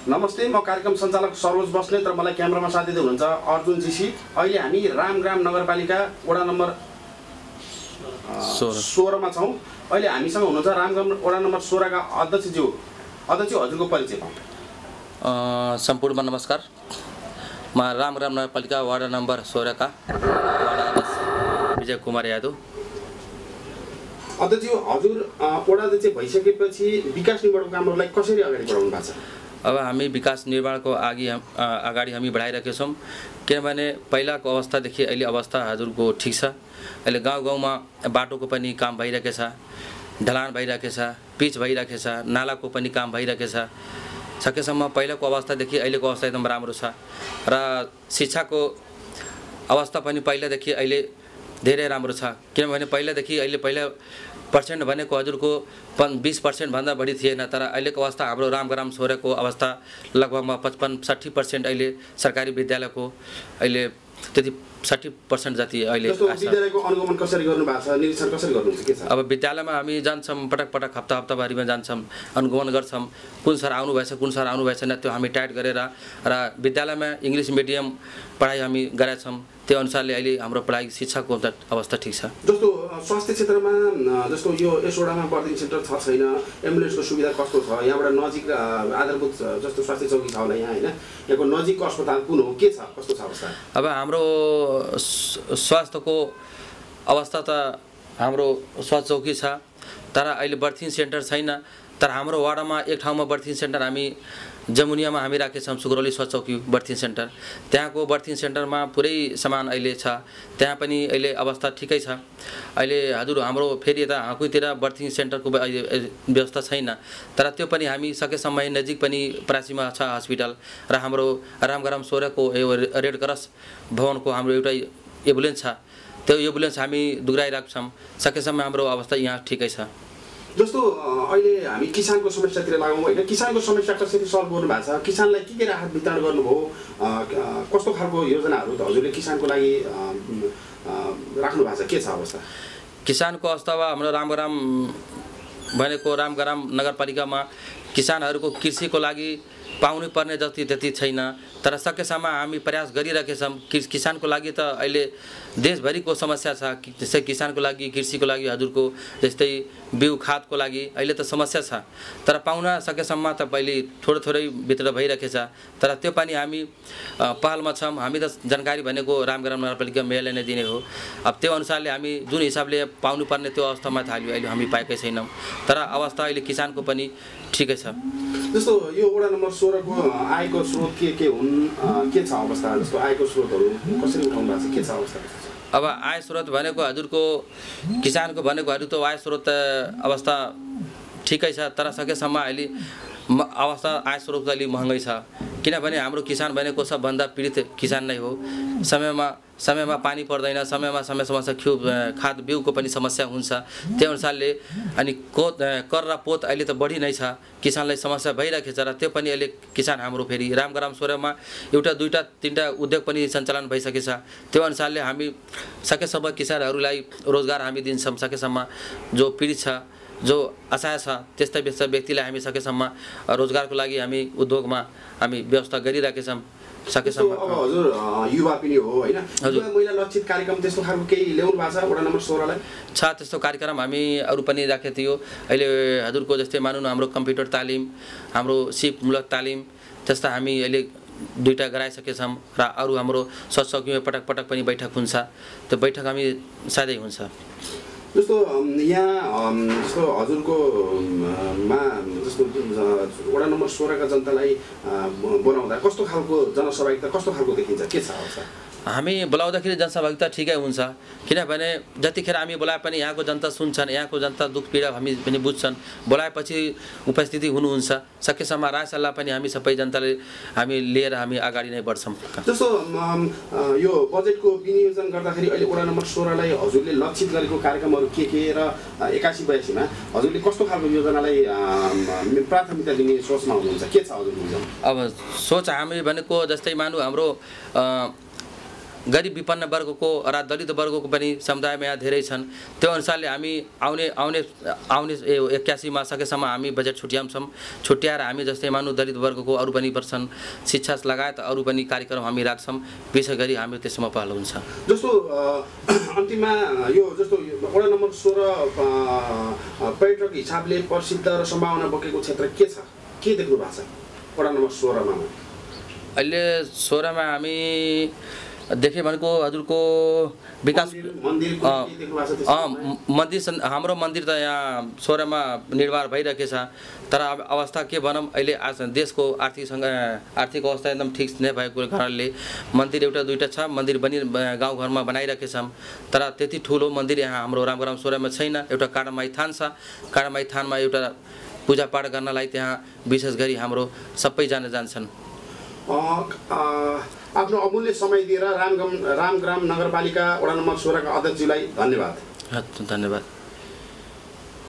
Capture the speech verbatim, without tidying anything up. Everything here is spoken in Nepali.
नमस्ते, म कार्यक्रम सञ्चालक सरोज बस्नेत र मलाई क्यामेरामा साथ दिँदै हुनुहुन्छ अर्जुन जीसी। अहिले हामी रामग्राम नगरपालिका वडा नम्बर सोह्र मा छौँ। अहिले हामीसँग हुनुहुन्छ रामग्राम वडा नम्बर सोह्र का अध्यक्षज्यू। अध्यक्ष, हजुरको परिचय पाऊँ। सम्पूर्णमा नमस्कार। म रामग्राम नगरपालिका वडा नम्बर सोह्र का वडा अध्यक्ष विजय कुमार यादव। अध्यक्ष, हजुर वडा अध्यक्ष भइसकेपछि विकास निर्माणको कामहरूलाई कसरी अगाडि बढाउनु भएको छ? अब हामी विकास निर्माणको अघि अगाडि हामी बढाइरहेका छौँ, किनभने पहिलाको अवस्थादेखि अहिले अवस्था हजुरको ठिक छ। अहिले गाउँ गाउँमा बाटोको पनि काम भइरहेको छ, ढलान भइरहेको छ, पिच भइरहेको छ, नालाको पनि काम भइरहेको छ। सकेसम्म पहिलाको अवस्थादेखि अहिलेको अवस्था एकदम राम्रो छ र शिक्षाको अवस्था पनि पहिलादेखि अहिले धेरै राम्रो छ। किनभने पहिलादेखि अहिले पहिला पर्सेन्ट भनेको हजुरको पन बिस पर्सेन्ट भन्दा बढी थिएन, तर अहिलेको अवस्था हाम्रो रामग्राम सोह्रको अवस्था लगभगमा पचपन्न साठी पर्सेन्ट अहिले सरकारी विद्यालयको अहिले त्यति साठी पर्सेन्ट जति अहिले विद्यालयको अनुगमन कसरी गर्नु भएको छ, निरीक्षण कसरी गर्नुहुन्छ, के छ? अब विद्यालयमा हामी जान्छौँ, पटक पटक हप्ता हप्ताभरिमा जान्छौँ, अनुगमन गर्छौँ। कुन सर आउनु भएछ, कुन सर आउनु भएछ छैन, त्यो हामी टाइट गरेर र विद्यालयमा इङ्ग्लिस मिडियम पढाइ हामी गरेछौँ। त्यो अनुसारले अहिले हाम्रो पढाइ शिक्षाको अवस्था ठिक छ। जस्तो स्वास्थ्य क्षेत्रमा जस्तो यो यसवटामा बर्दिङ सेन्टर छ छैन, एम्बुलेन्सको सुविधा कस्तो छ, यहाँबाट नजिक आधारभूत जस्तो स्वास्थ्य चौकी छ होला यहाँ होइन, यहाँको नजिकको अस्पताल कुन हो, के छ, कस्तो छ अवस्था? अब हाम्रो स्वास्थ्यको अवस्था त हाम्रो स्वास्थ्य चौकी छ, तर अहिले बर्थिङ सेन्टर छैन। तर हाम्रो वार्डमा एक ठाउँमा बर्थिङ सेन्टर हामी जमुनियामा हामी राखेका छौँ, सुगरौली स्वास्थ्य चौकी बर्थिङ सेन्टर। त्यहाँको बर्थिङ सेन्टरमा पुरै सामान अहिले छ, त्यहाँ पनि अहिले अवस्था ठिकै छ। अहिले हजुर हाम्रो फेरि यता हाकुतिर बर्थिङ सेन्टरको व्यवस्था छैन, तर त्यो पनि हामी सकेसम्म नजिक पनि परासीमा छ हस्पिटल र हाम्रो रामग्राम सोह्रको रेड क्रस भवनको हाम्रो एउटा एम्बुलेन्स छ, त्यो एम्बुलेन्स हामी दुग्राइरहेको छौँ। सकेसम्म हाम्रो अवस्था यहाँ ठिकै छ। जस्तो अहिले हामी किसानको समस्यातिर लागौँ होइन, किसानको समस्या कसरी सल्भ गर्नु भएको छ, किसानलाई के के राहत वितरण गर्नुभयो, कस्तो खालको योजनाहरू त हजुरले किसानको लागि राख्नु भएको छ, के छ अवस्था? किसानको अवस्थामा हाम्रो रामग्राम भनेको रामग्राम नगरपालिकामा किसानहरूको कृषिको लागि पाउनु पर्ने जति त्यति छैन, तर सकेसम्म हामी प्रयास गरिरहेका छौँ। किसानको लागि त अहिले देशभरिको समस्या छ, जस्तै किसानको लागि कृषिको लागि हजुरको जस्तै बिउ खादको लागि अहिले त समस्या छ, तर पाउन सकेसम्म त पहिले थोरै थोरै भित्र भइरहेको छ, तर त्यो पनि हामी पहलमा छौँ। हामी त जानकारी भनेको रामग्राम नगरपालिका मेयरले नै दिने हो। अब त्यो अनुसारले हामी जुन हिसाबले पाउनुपर्ने त्यो अवस्थामा थाल्यो अहिले हामी पाएकै छैनौँ, तर अवस्था अहिले किसानको पनि ठिकै छ। जस्तो यो वडा नम्बर सोह्रको आयको स्रोत के के हुन्, के छ अवस्था? जस्तो आयको स्रोतहरू कसरी उठाउनु भएको छ, के छ अवस्था? अब आय स्रोत भनेको हजुरको किसानको भनेको हजुर त आय स्रोत अवस्था ठिकै छ, तर सकेसम्म अहिले अवस्था आय स्रोत अलि महँगै छ। किनभने हाम्रो किसान भनेको सबभन्दा पीडित किसान नै हो। समयमा समयमा पानी पर्दैन, समयमा समय समस्या खिउ खाद बिउको पनि समस्या हुन्छ। त्यो अनुसारले अनि कोत कर र पोत अहिले त बढी नै छ, किसानलाई समस्या भइरहेको छ र त्यो पनि अहिले किसान हाम्रो फेरि रामग्राम सोह्रमा एउटा दुईवटा तिनवटा उद्योग पनि सञ्चालन भइसकेको छ। त्यो अनुसारले हामी सकेसम्म किसानहरूलाई रोजगार हामी दिन्छौँ। सकेसम्म जो पीडित छ, जो असहाय छ, त्यस्ता व्यस्त व्यक्तिलाई हामी सकेसम्म रोजगारको लागि हामी उद्योगमा हामी व्यवस्था गरिरहेका छौँ। सकेसम्म अब हजुर युवा पनि हो होइन, युवा महिला लक्षित कार्यक्रम त्यस्तो खालको केही ल्याउनु भएको छ वडा नम्बर सोह्रलाई? छ, त्यस्तो कार्यक्रम हामी अरू पनि राखेको थियो। अहिले हजुरको जस्तै मानौँ न हाम्रो कम्प्युटर तालिम, हाम्रो सिपमूलक तालिम त्यस्ता हामी अहिले दुईवटा गराइसकेका छौँ र अरू हाम्रो स्वास्थ्य चौकीमा पटक पटक पनि बैठक हुन्छ, त्यो बैठक हामी साधै हुन्छ। जस्तो यहाँ जस्तो हजुरको मा जस्तो वडा नम्बर सोह्रका जनतालाई बोलाउँदा कस्तो खालको जनसहभागिता कस्तो खालको देखिन्छ, के छ अवस्था? हामी बोलाउँदाखेरि जनसहभागिता ठिकै हुन्छ, किनभने जतिखेर हामी बोलाए पनि यहाँको जनता सुन्छन्, यहाँको जनता दुःख पीडा हामी पनि बुझ्छन्। बोलाएपछि उपस्थिति हुनुहुन्छ, सकेसम्म राय सल्लाह पनि हामी सबै जनताले हामी लिएर हामी अगाडि नै बढ्छौँ। जस्तो यो बजेटको विनियोजन गर्दाखेरि अहिले वडा नम्बर सोह्रलाई हजुरले लक्षित गरेको कार्यक्रमहरू के के र एकासी बयासीमा हजुरले कस्तो खालको योजनालाई प्राथमिकता दिने सोचमा हुनुहुन्छ, के छ हजुरको? अब सोच हामी भनेको जस्तै मानौँ हाम्रो गरिब विपन्न वर्गको र दलित वर्गको पनि समुदायमा यहाँ धेरै छन्। त्यो अनुसारले हामी आउने आउने आउने एक्कासीमा सकेसम्म हामी बजेट छुट्याउँछौँ। छुट्याएर हामी जस्तै मानु दलित वर्गको अरू पनि पर्छन्, शिक्षा लगायत अरू पनि कार्यक्रम हामी राख्छौँ। विशेष गरी हामी त्यसमा पहल हुन्छ। जस्तो अन्तिममा यो जस्तो वडा नम्बर सोह्र पर्यटक हिसाबले प्रसिद्ध र सम्भावना बोकेको क्षेत्र के छ, के देख्नु भएको छ वडा नम्बर सोह्रमा? अहिले सोह्रमा हामी देखेँ भनेको हजुरको विकास मन्दिर हाम्रो मन्दिर त यहाँ सोह्रमा निर्माण भइरहेको छ। तर अब अवस्था के भनौँ, अहिले आज देशको आर्थिकसँग आर्थिक अवस्था एकदम ठिक नै भएको कारणले मन्दिर एउटा दुईवटा छ, मन्दिर बनि गाउँघरमा बनाइरहेको छौँ। तर त्यति ठुलो मन्दिर यहाँ हाम्रो रामग्राम सोह्रमा छैन। एउटा काडामाई थान छ, काडामाई थानमा एउटा पूजापाठ गर्नलाई त्यहाँ विशेष गरी हाम्रो सबैजना जान्छन्। आफ्नो अमूल्य समय दिएर रामग्राम रामग्राम नगरपालिका वडा नम्बर सोह्रका अध्यक्षज्यूलाई धन्यवाद। धन्यवाद।